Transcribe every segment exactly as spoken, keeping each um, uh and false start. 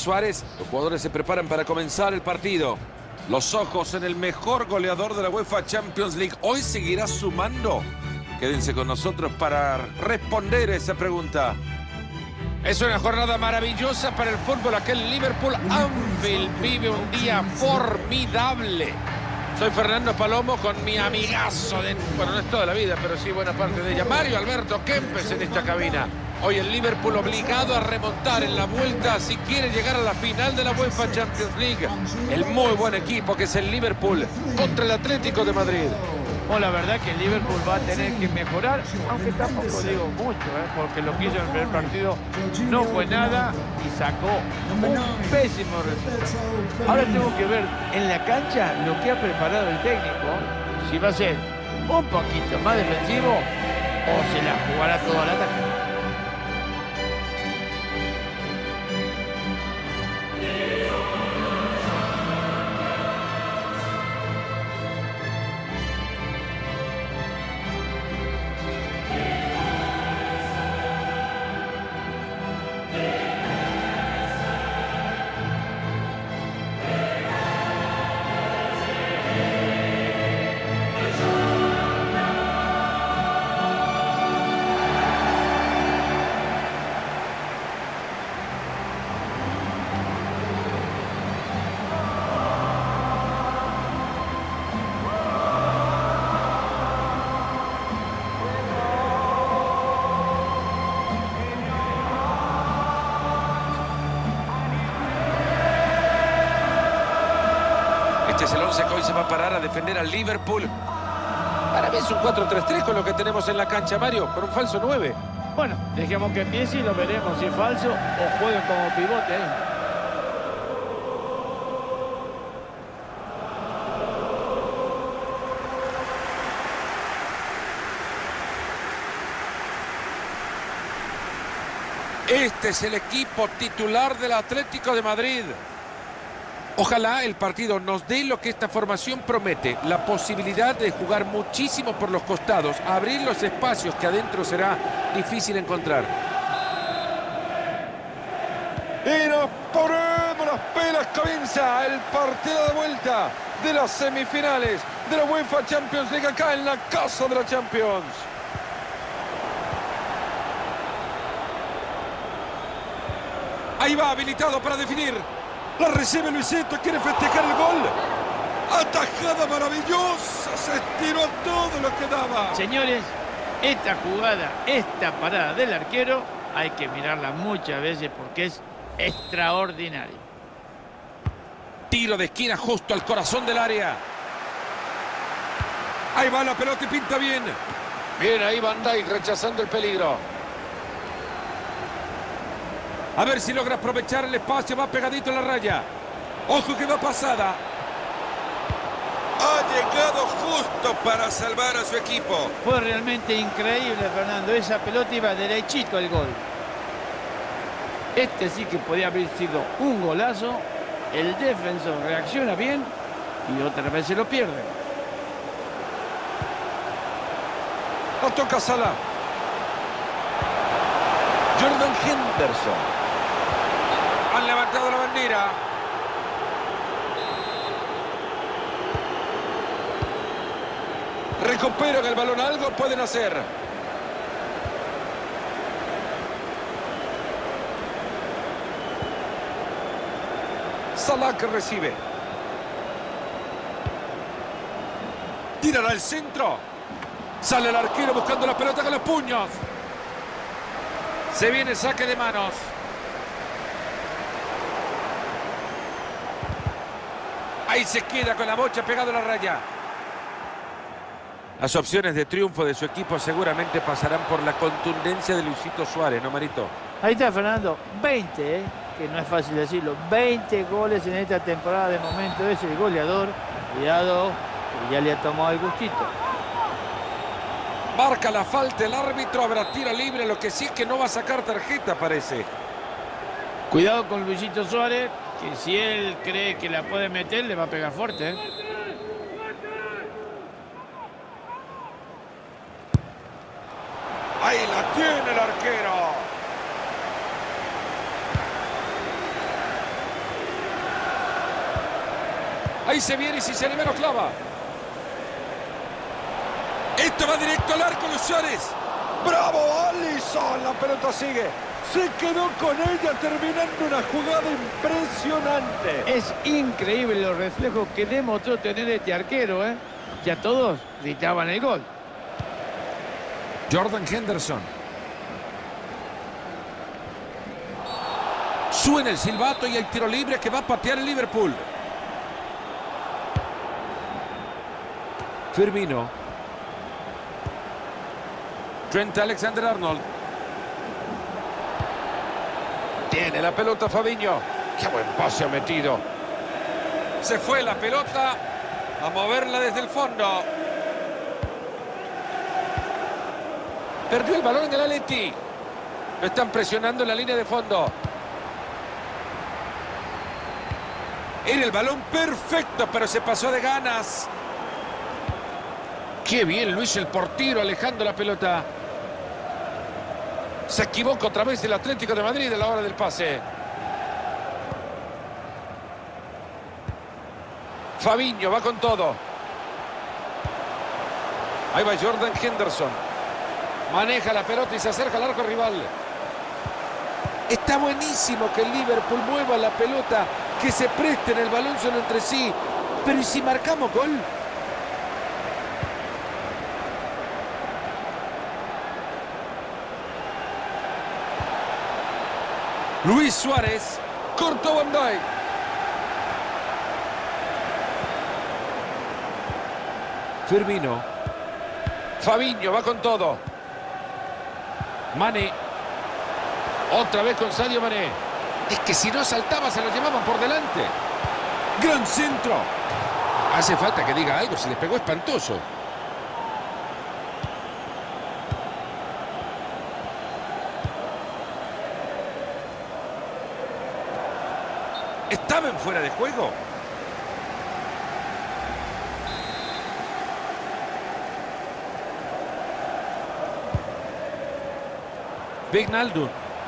Suárez, los jugadores se preparan para comenzar el partido. Los ojos en el mejor goleador de la UEFA Champions League. ¿Hoy seguirá sumando? Quédense con nosotros para responder esa pregunta. Es una jornada maravillosa para el fútbol. Aquel Liverpool Anfield vive un día formidable. Soy Fernando Palomo con mi amigazo de... Bueno, no es toda la vida, pero sí buena parte de ella. Mario Alberto Kempes en esta cabina. Hoy el Liverpool obligado a remontar en la vuelta si quiere llegar a la final de la UEFA Champions League. El muy buen equipo que es el Liverpool contra el Atlético de Madrid. Bueno, la verdad que el Liverpool va a tener que mejorar, aunque tampoco digo mucho, ¿eh? porque lo que hizo en el primer partido no fue nada y sacó un pésimo resultado. Ahora tengo que ver en la cancha lo que ha preparado el técnico, si va a ser un poquito más defensivo o se la jugará toda la ataque. Este es el once que hoy se va a parar a defender al Liverpool. Para mí es un cuatro tres tres con lo que tenemos en la cancha, Mario, por un falso nueve. Bueno, dejemos que empiece y lo veremos si es falso o jueguen como pivote ahí. Este es el equipo titular del Atlético de Madrid. Ojalá el partido nos dé lo que esta formación promete, la posibilidad de jugar muchísimo por los costados, abrir los espacios que adentro será difícil encontrar. Y nos ponemos las pelas, comienza el partido de vuelta de las semifinales de la UEFA Champions League acá en la casa de la Champions. Ahí va, habilitado para definir. La recibe Luisito, quiere festejar el gol. Atajada maravillosa, se estiró todo lo que daba. Señores, esta jugada, esta parada del arquero, hay que mirarla muchas veces porque es extraordinaria. Tiro de esquina justo al corazón del área. Ahí va la pelota y pinta bien. Bien ahí Van Dijk rechazando el peligro. A ver si logra aprovechar el espacio, va pegadito a la raya. Ojo que va pasada. Ha llegado justo para salvar a su equipo. Fue realmente increíble, Fernando. Esa pelota iba derechito al gol. Este sí que podía haber sido un golazo. El defensor reacciona bien y otra vez se lo pierde. No toca Salah. Jordan Henderson. Han levantado la bandera. Recuperan el balón, algo pueden hacer. Salah que recibe. Tiran al centro. Sale el arquero buscando la pelota con los puños. Se viene saque de manos. Ahí se queda con la bocha pegado a la raya. Las opciones de triunfo de su equipo seguramente pasarán por la contundencia de Luisito Suárez, ¿no, Marito? Ahí está, Fernando. veinte, ¿eh? Que no es fácil decirlo. veinte goles en esta temporada. De momento es el goleador. Cuidado, que ya le ha tomado el gustito. Marca la falta el árbitro, habrá tiro libre. Lo que sí es que no va a sacar tarjeta, parece. Cuidado con Luisito Suárez, que si él cree que la puede meter, le va a pegar fuerte, ¿eh? Ahí la tiene el arquero. Ahí se viene y si se le ve lo clava. Esto va directo al arco, Luis Suárez. ¡Bravo, Alisson! La pelota sigue. Se quedó con ella terminando una jugada impresionante. Es increíble los reflejos que demostró tener este arquero, ¿eh? Ya todos gritaban el gol. Jordan Henderson. Suena el silbato y el tiro libre que va a patear el Liverpool. Firmino. Trent Alexander-Arnold. Tiene la pelota Fabinho. ¡Qué buen pase ha metido! Se fue la pelota a moverla desde el fondo. Perdió el balón en el Atleti. Lo están presionando en la línea de fondo. Era el balón perfecto, pero se pasó de ganas. Qué bien lo hizo el portero alejando la pelota. Se equivoca otra vez el Atlético de Madrid a la hora del pase. Fabinho va con todo. Ahí va Jordan Henderson. Maneja la pelota y se acerca al arco rival. Está buenísimo que el Liverpool mueva la pelota, que se presten el balón solo entre sí. Pero ¿y si marcamos gol? Luis Suárez, cortó Van Dijk. Firmino. Fabinho va con todo. Mané. Otra vez con Sadio Mané. Es que si no saltaba se lo llevaban por delante. Gran centro. Hace falta que diga algo, se les pegó espantoso. Estaba en fuera de juego. Wijnaldum.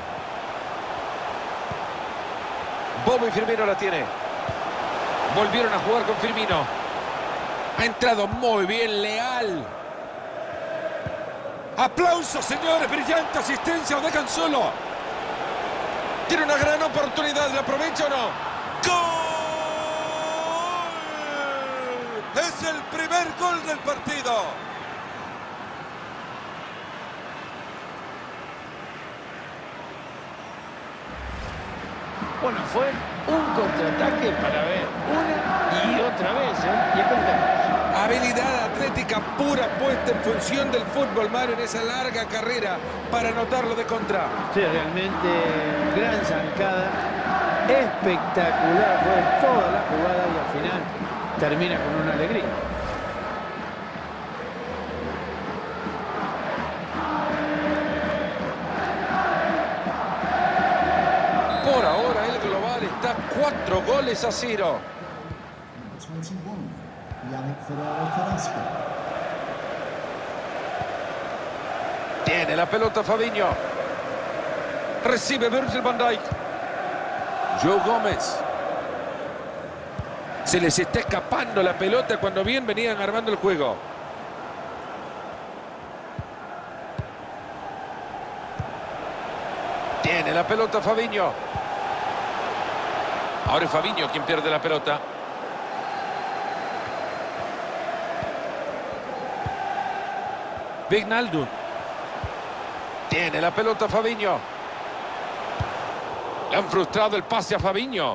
Bobby Firmino la tiene. Volvieron a jugar con Firmino. Ha entrado muy bien Leal. ¡Aplausos, señores! ¡Brillante asistencia! ¡Lo dejan solo! Tiene una gran oportunidad. ¿La aprovecha o no? ¡Gol! ¡Es el primer gol del partido! Bueno, fue un contraataque para ver una y otra vez, ¿eh? Y acá estamos. Habilidad atlética pura puesta en función del fútbol, Mario, en esa larga carrera para anotarlo de contra. Sí, realmente gran zancada, espectacular fue toda la jugada y al final termina con una alegría. Por ahora el global está cuatro goles a cero. Tiene la pelota Fabinho. Recibe Virgil van Dijk. Joe Gómez. Se les está escapando la pelota cuando bien venían armando el juego. Tiene la pelota Fabinho. Ahora es Fabinho quien pierde la pelota. Wijnaldum. Tiene la pelota Fabinho. Le han frustrado el pase a Fabinho.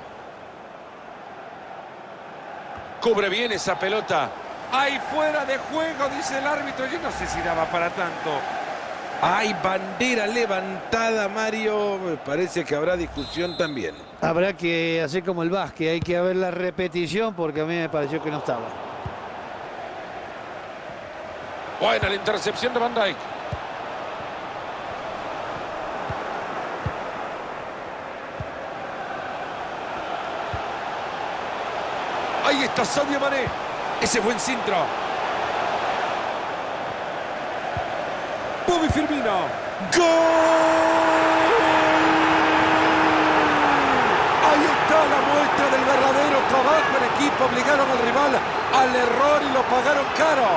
Cubre bien esa pelota. ¡Ay, fuera de juego! Dice el árbitro. Yo no sé si daba para tanto. Hay bandera levantada, Mario. Me parece que habrá discusión también. Habrá que hacer como el básquet, hay que ver la repetición porque a mí me pareció que no estaba. Buena la intercepción de Van Dijk. Ahí está Sadio Mané. Ese buen centro. Bobby Firmino. ¡Gol! Ahí está. la muestra del verdadero trabajo en equipo. Obligaron al rival al error y lo pagaron caro.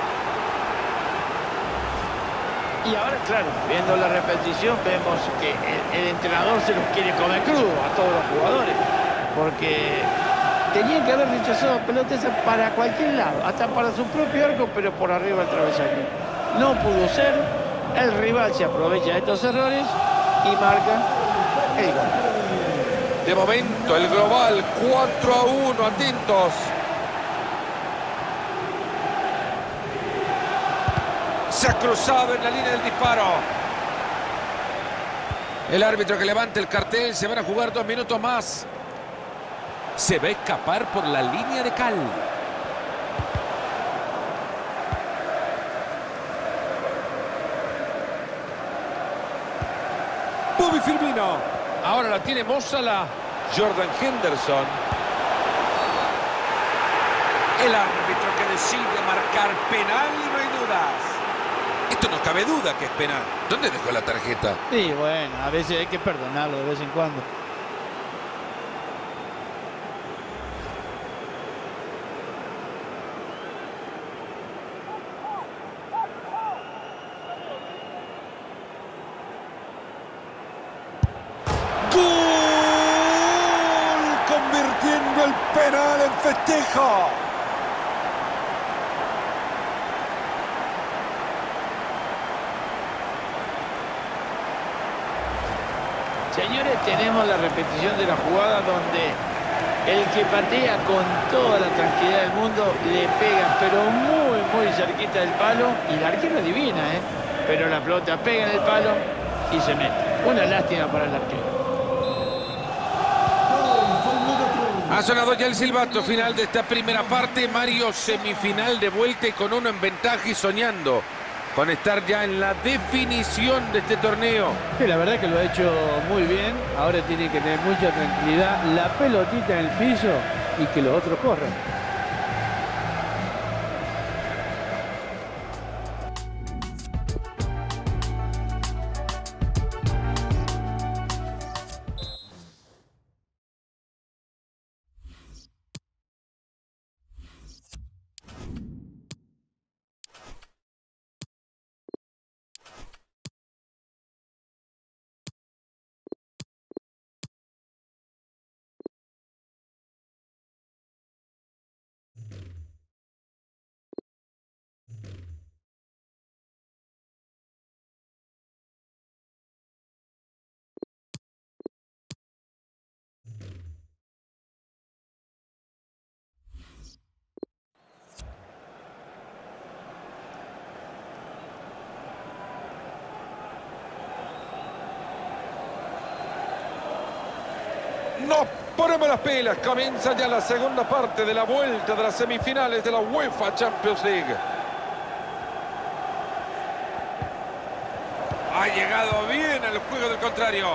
Y ahora, claro, viendo la repetición, vemos que el, el entrenador se los quiere comer crudo a todos los jugadores. Porque tenían que haber rechazado pelotas para cualquier lado, hasta para su propio arco, pero por arriba del travesaño. No pudo ser, el rival se aprovecha de estos errores y marca el gol. De momento, el global cuatro a uno, atentos. Se ha cruzado en la línea del disparo. El árbitro que levanta el cartel, se van a jugar dos minutos más. Se va a escapar por la línea de cal. Bobby Firmino. Ahora la tiene Mo Salah. Jordan Henderson. El árbitro que decide marcar penal y no hay dudas. Esto no cabe duda que es penal. ¿Dónde dejó la tarjeta? Sí, bueno, a veces hay que perdonarlo de vez en cuando. ¡Gol! Convirtiendo el penal en festejo. Señores, tenemos la repetición de la jugada donde el que patea con toda la tranquilidad del mundo le pega, pero muy, muy cerquita del palo. Y el arquero adivina, ¿eh? Pero la pelota pega en el palo y se mete. Una lástima para el arquero. Ha sonado ya el silbato final de esta primera parte. Mario, semifinal de vuelta y con uno en ventaja y soñando con estar ya en la definición de este torneo. Sí, la verdad que lo ha hecho muy bien. Ahora tiene que tener mucha tranquilidad, la pelotita en el piso y que los otros corran. Nos ponemos las pilas. Comienza ya la segunda parte de la vuelta de las semifinales de la UEFA Champions League. Ha llegado bien al juego del contrario.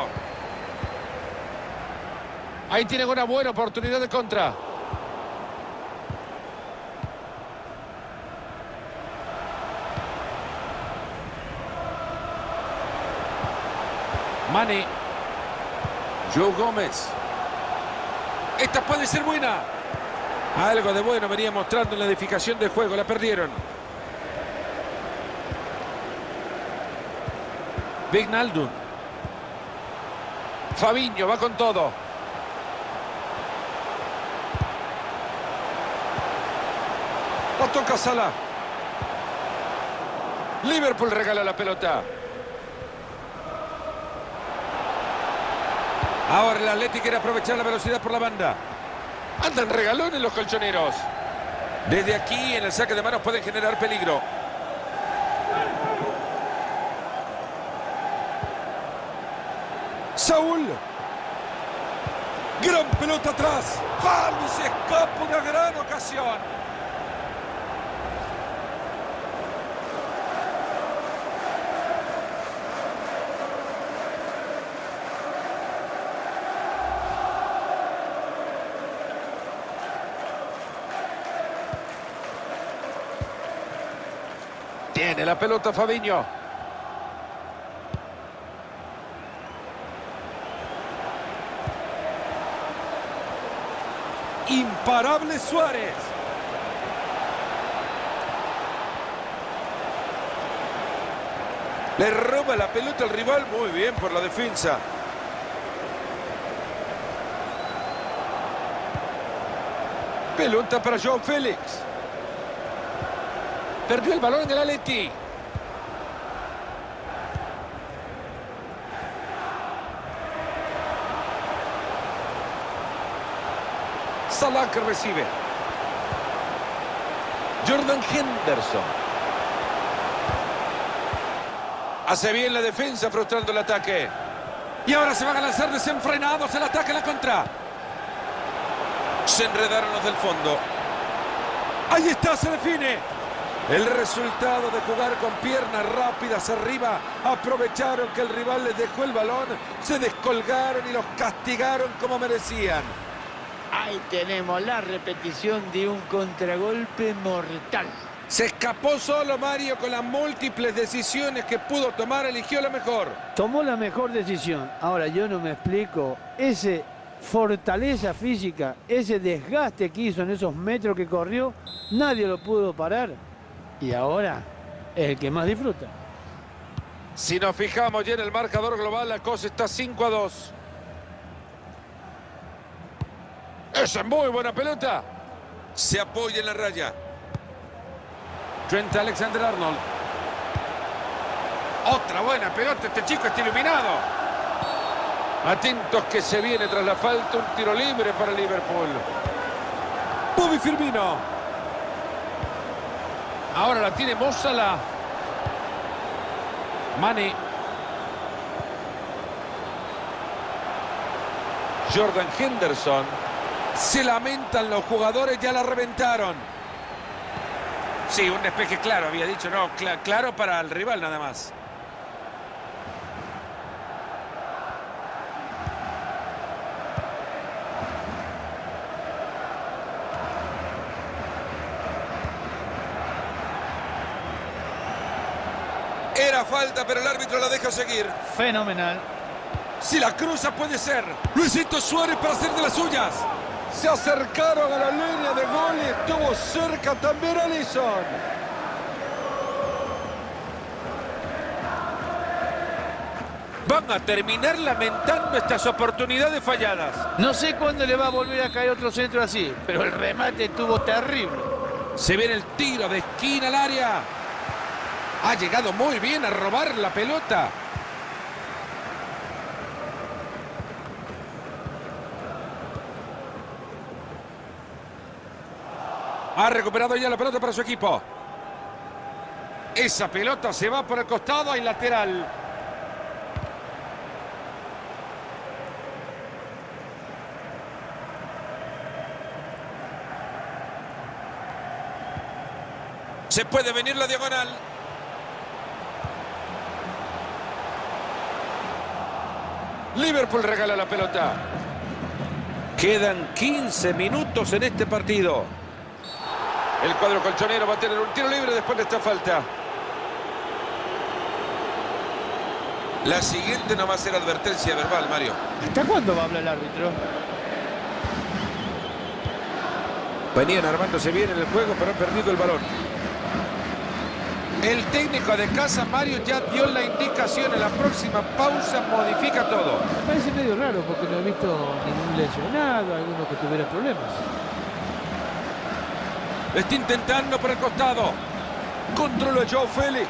Ahí tienen una buena oportunidad de contra. Mane. Joe Gómez. Esta puede ser buena. Algo de bueno venía mostrando en la edificación del juego. La perdieron. Wijnaldum. Fabinho va con todo. La toca Salah. Liverpool regala la pelota. Ahora el Atlético quiere aprovechar la velocidad por la banda. Andan regalones los colchoneros. Desde aquí en el saque de manos pueden generar peligro. Saúl. Gran pelota atrás. ¡Palo! Se escapa una gran ocasión. Tiene la pelota Fabinho. imparable Suárez. Le roba la pelota al rival. Muy bien por la defensa. Pelota para João Félix. Perdió el balón en el Atleti. Salah que recibe. Jordan Henderson. Hace bien la defensa, frustrando el ataque. Y ahora se van a lanzar desenfrenados el ataque, la contra. Se enredaron los del fondo. Ahí está, se define. El resultado de jugar con piernas rápidas arriba. Aprovecharon que el rival les dejó el balón. Se descolgaron y los castigaron como merecían. Ahí tenemos la repetición de un contragolpe mortal. Se escapó solo Mario con las múltiples decisiones que pudo tomar. Eligió la mejor. Tomó la mejor decisión. Ahora yo no me explico. Ese fortaleza física, ese desgaste que hizo en esos metros que corrió, nadie lo pudo parar. Y ahora es el que más disfruta. Si nos fijamos ya en el marcador global, la cosa está cinco a dos. Esa es muy buena pelota. Se apoya en la raya. Trent Alexander-Arnold. Otra buena pelota. Este chico está iluminado. Atentos que se viene tras la falta un tiro libre para Liverpool. Bobby Firmino. Ahora la tiene Mo Salah. Mane. Jordan Henderson. Se lamentan los jugadores, ya la reventaron. Sí, un despeje claro, había dicho, no, cl claro para el rival nada más. Era falta, pero el árbitro la deja seguir. Fenomenal. Si la cruza puede ser. Luisito Suárez para hacer de las suyas. Se acercaron a la línea de gol y estuvo cerca también Alisson. Van a terminar lamentando estas oportunidades falladas. No sé cuándo le va a volver a caer otro centro así, pero el remate estuvo terrible. Se viene el tiro de esquina al área. Ha llegado muy bien a robar la pelota. Ha recuperado ya la pelota para su equipo. Esa pelota se va por el costado y lateral. Se puede venir la diagonal. Liverpool regala la pelota. Quedan quince minutos en este partido. El cuadro colchonero va a tener un tiro libre después de esta falta. La siguiente no va a ser advertencia verbal, Mario. ¿Hasta cuándo va a hablar el árbitro? Venían armándose bien en el juego, pero han perdido el balón. El técnico de casa, Mario, ya dio la indicación. En la próxima pausa modifica todo. Me parece medio raro porque no he visto ningún lesionado, alguno que tuviera problemas. Está intentando por el costado. Controla João Félix.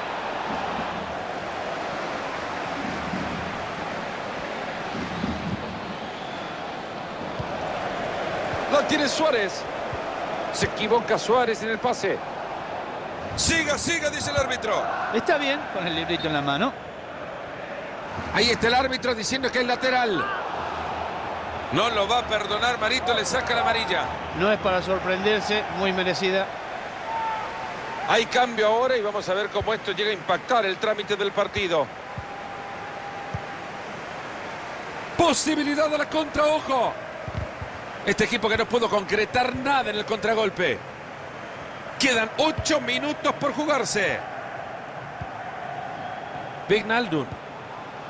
La tiene Suárez. Se equivoca Suárez en el pase. Siga, siga, dice el árbitro. Está bien, con el librito en la mano. Ahí está el árbitro diciendo que es lateral. No lo va a perdonar, Marito, le saca la amarilla. No es para sorprenderse, muy merecida. Hay cambio ahora y vamos a ver cómo esto llega a impactar el trámite del partido. Posibilidad de la contra, ojo. Este equipo que no pudo concretar nada en el contragolpe. Quedan ocho minutos por jugarse. Wijnaldum.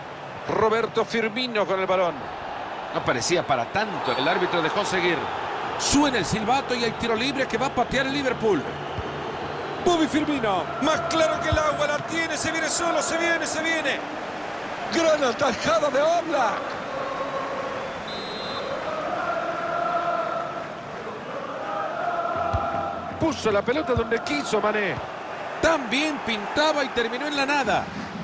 Roberto Firmino con el balón. No parecía para tanto. El árbitro dejó seguir. Suena el silbato y hay tiro libre que va a patear el Liverpool. Bobby Firmino. Más claro que el agua, la tiene, se viene solo, se viene, se viene. Gran atajada de Oblak. Puso la pelota donde quiso Mané. También pintaba y terminó en la nada.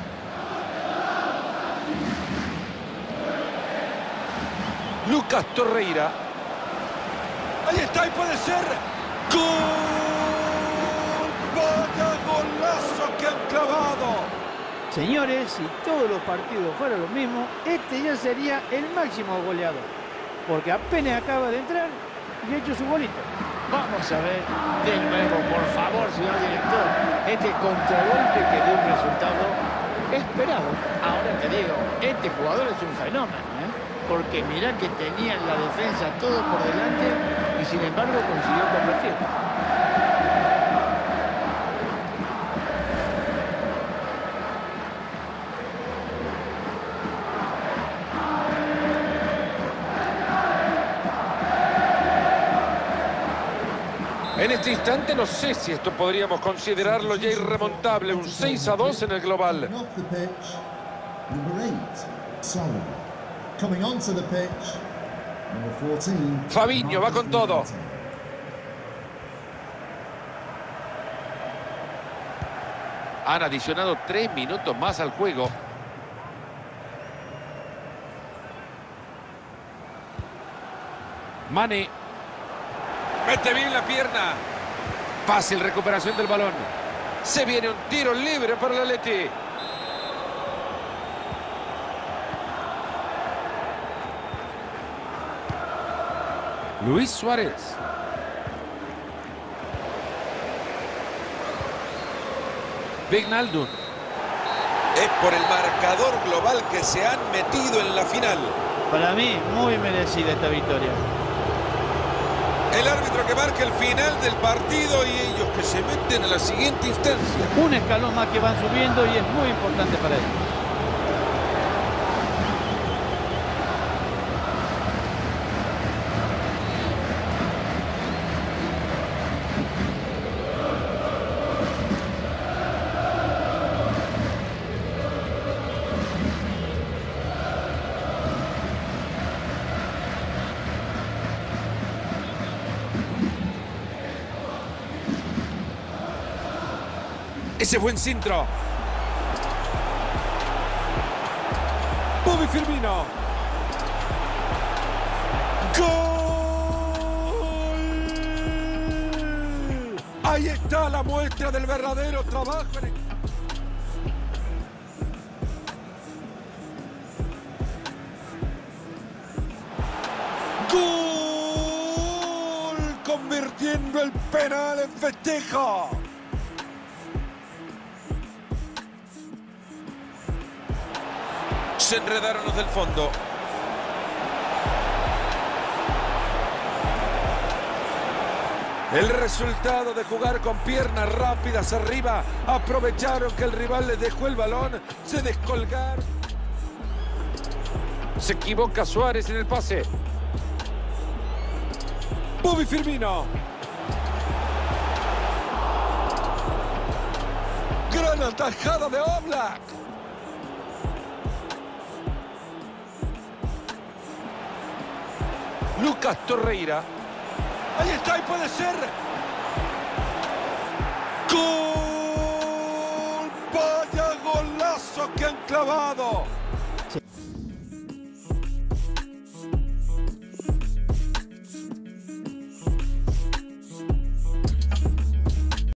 Lucas Torreira. Ahí está y puede ser. ¡Gol! ¡Vaya golazo que han clavado! Señores, si todos los partidos fueran lo mismo, este ya sería el máximo goleador. Porque apenas acaba de entrar y ha hecho su golito. Vamos a ver de nuevo, por favor, señor director, este contragolpe que dio un resultado esperado. Ahora te digo, este jugador es un fenómeno, ¿eh? Porque mirá que tenía en la defensa todo por delante y sin embargo consiguió convertir. En este instante no sé si esto podríamos considerarlo ya irremontable. Un seis a dos en el global. Fabinho va con todo. Han adicionado tres minutos más al juego. Mané. Mete bien la pierna. Fácil recuperación del balón. Se viene un tiro libre para el Atleti. Luis Suárez. Wijnaldum. Es por el marcador global que se han metido en la final. Para mí, muy merecida esta victoria. El árbitro que marca el final del partido y ellos que se meten a la siguiente instancia. Un escalón más que van subiendo y es muy importante para ellos. Ese buen centro. Bobby Firmino. ¡Gol! Ahí está la muestra del verdadero trabajo en el... ¡Gol! Convirtiendo el penal en festejo. Se enredaron los del fondo. El resultado de jugar con piernas rápidas arriba. Aprovecharon que el rival les dejó el balón. Se descolgaron. Se equivoca Suárez en el pase. Bobby Firmino. Gran atajada de Oblak. Lucas Torreira. Ahí está y puede ser. ¡Gol! ¡Vaya golazo que han clavado!